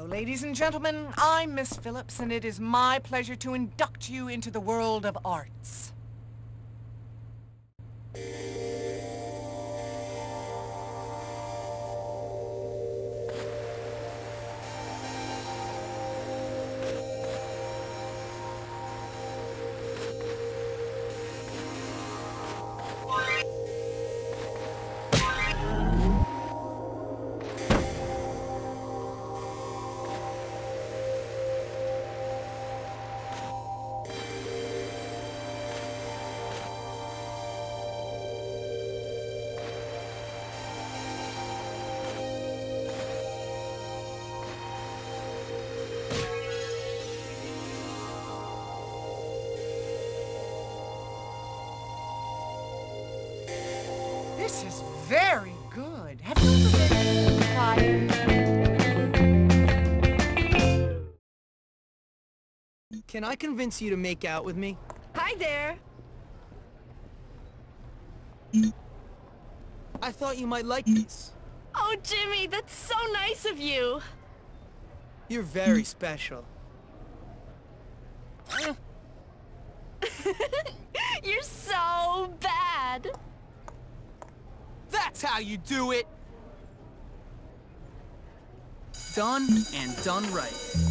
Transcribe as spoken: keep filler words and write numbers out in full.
ladies and gentlemen, I'm Miss Phillips, and it is my pleasure to induct you into the world of arts. This is very good. Have you ever been crying? Can I convince you to make out with me? Hi there. I thought you might like this. Oh, Jimmy, that's so nice of you. You're very special. You're so bad. That's how you do it! Done, and done right.